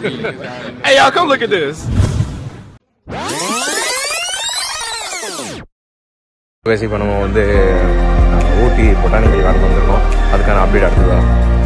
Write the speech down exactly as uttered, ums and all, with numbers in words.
Hey, y'all, come look at this. பேசி இப்போ நம்ம வந்து ஊட்டி பொட்டானிக்கல் கார்டன் வந்திருக்கோம். அதுக்கான அப்டேட் அடுத்ததா